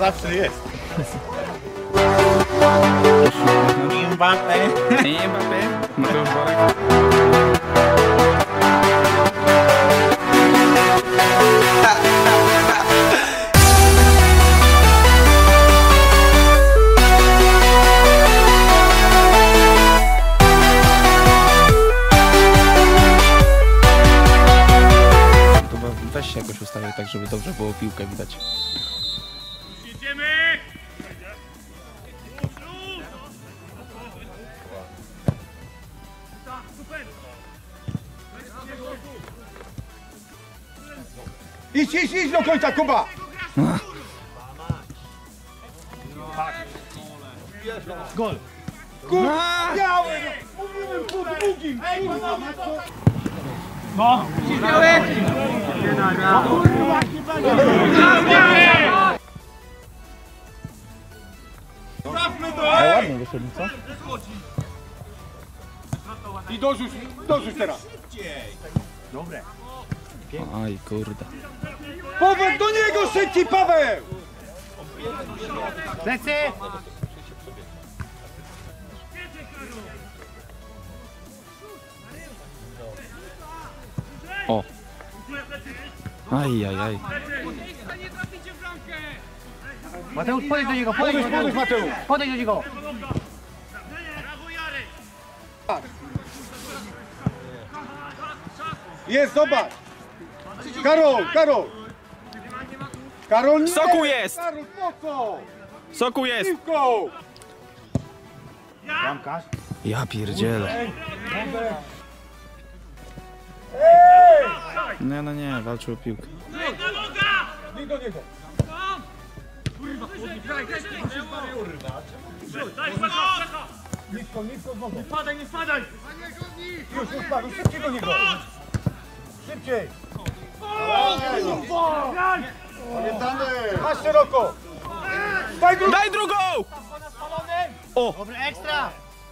zawsze jest. Mbappé. Mbappé. Mateusz Borek. Weź się jakoś ustawię tak, żeby dobrze było piłkę widać. Idziemy! Idź do końca, Kuba! Gol! Kurwa! Mówiłem po drugim! No! Ale ładnie wyszedł, co? I dorzuć teraz! Dobre! Aj, kurde. Paweł, do niego szybciej, Paweł! Plecy! O! Aj. Mateusz, podejdź do niego, podejdź Mateusz! Podejdź do niego! Jest, zobacz! Karol! Karol, nie! Soku jest! Karol, po co? Soku jest! Piłką! Ja pierdzielę. Nie, walczył o piłkę. Nie do niego! Nisko, Nie spadaj, nie spadaj! już padł, szybciej do niego! Szybciej! Masz szeroko! Daj drugą! O! Dobry, ekstra!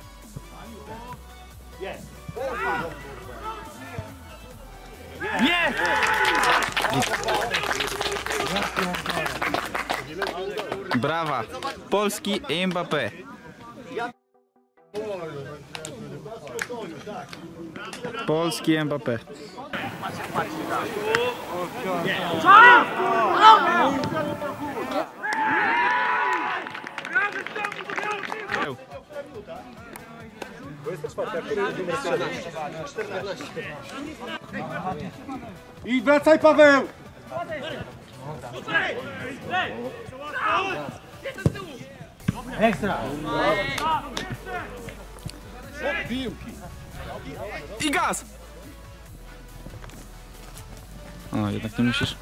Nie! Brawa! Polski Mbappé. Polski Mbappé. I wracaj, Paweł! Ekstra! I gaz! O, jednak nie musisz.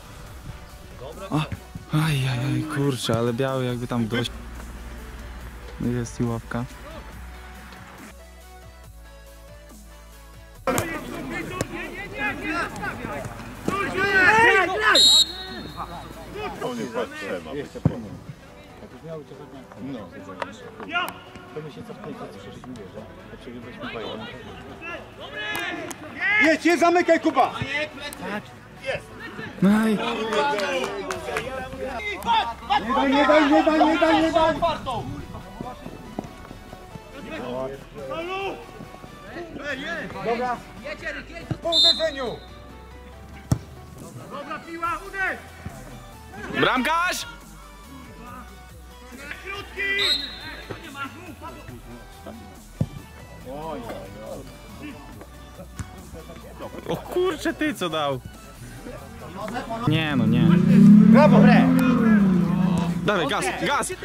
Aj, kurczę, ale biały jakby tam dość. Jest i łapka. Jedź, zamykaj, Kuba! Aj. Nie daj! Dobra, po uderzeniu! Dobra piła, uderz! Bramkarz! Krótki! O kurczę, ty co dał? Nie, no nie. Brawo! Dawaj, gaz! Jedź!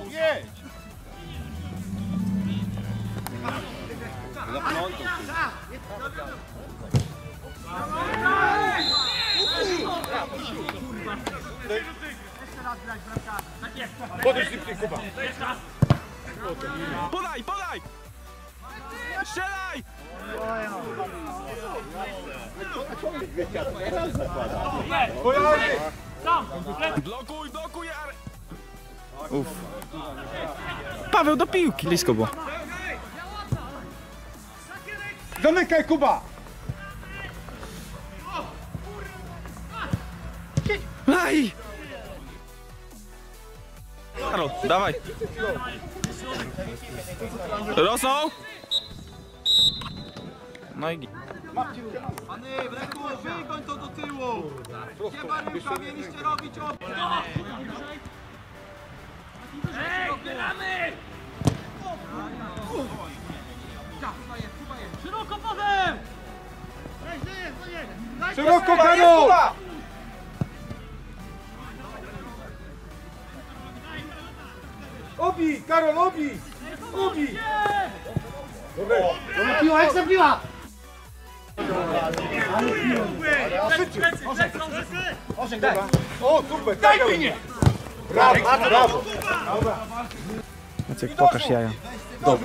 Podejdź szybciej, Kuba! Podaj! Strzelaj! Blokuj, Uff. Paweł do piłki, blisko było. Zamykaj, Kuba! Aj! Karol, dawaj. Rosną. No i... Pany, w ręku, wygoń to do tyłu! Gdzie Mariuszka mieliście robić Zbieramy! Szeroko potem! Szeroko, Karol! Obij, Karol, obij! Obij! Piła, jak piła! O, super! Daj mi! Brawo, brawo! Maciek, pokaż jaja. Dobra.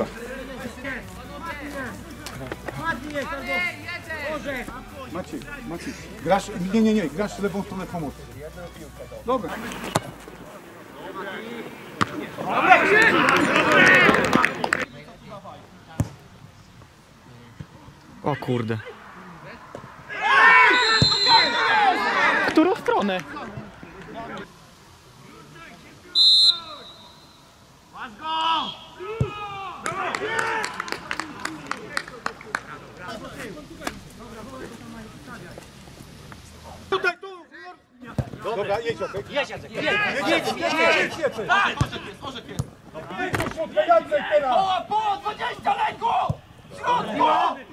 Maciej, grasz, nie, grasz lewą stronę pomocy. Dobra. O kurde. W którą stronę? Tutaj, tu! Dobra, jedź, okej? Jedź, Jacek, jedź! Jacek, teraz! Po 20 lęku! Środku!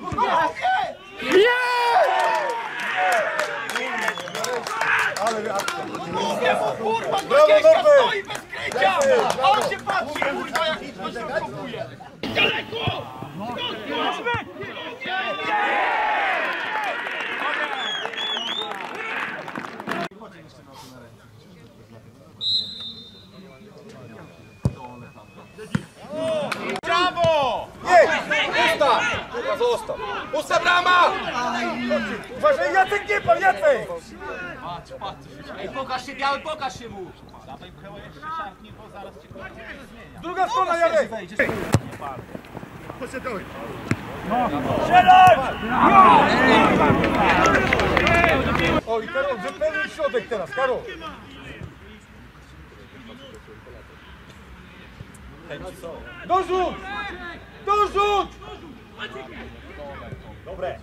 Ale reakcja! Mówię mu, kurwa, Brawo, 20 Norbert! stoi bez krycia! A on się patrzy, kurwa, jak nic się kupuje! Daleko! Brawo! Jedź! Ustaw! Zostaw! Ustaw brama! Uważaj, Jacek, nie pan, Jacek! Ej, pokaż się, biały, pokaż się mu! Druga strona, Jarek! O, i Karol, wypełnij środek teraz, Karol! Dorzuć! Dorzuć! Dobre.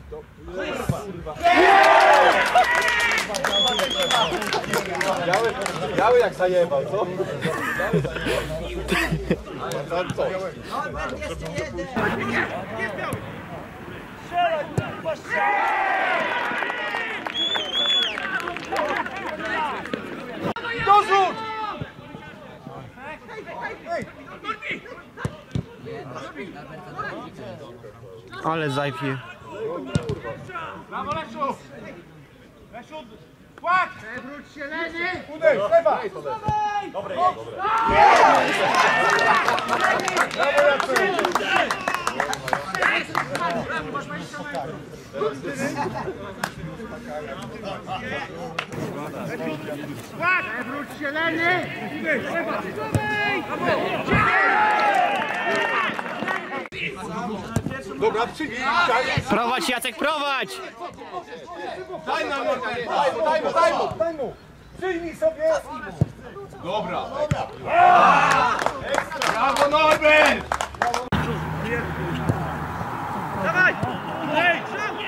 Biały jak zajebał, co? Norbert, jeszcze jeden! Dorzuć! Ale zajpie. Brawo, Lesiu! Lesiu, płacz! Przewróć się, Leny! Uderz, lewa! Dobre, brawo, Jacek! Płacz! Przewróć się, Leny! Dobra, przyjmij! Prowadź, Jacek, prowadź! Daj mu! Przyjmij sobie! Brawo, Norbert! Dawaj! Ej,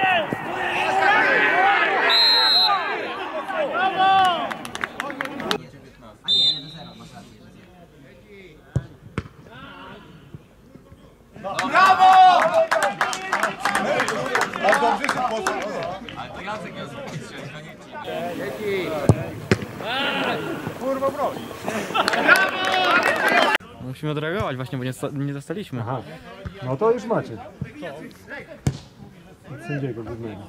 brawo! A nie, 1-0, masz rację. Brawo! A dobrze się poszedł. Kurwa, broń! Musimy odreagować właśnie, bo nie dostaliśmy. No to już macie. Od sędziego głównego.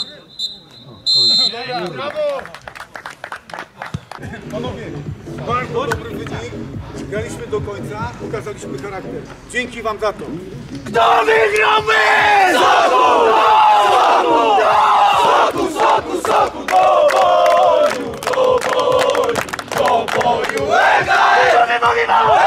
Brawo! Panowie, bardzo dobry wynik. Graliśmy do końca, pokazaliśmy charakter. Dzięki wam za to. Kto wygrał mecz? Soku! Soku! Soku! Soku! Do boju! Do boju! Do boju! Ega! Co nie mogę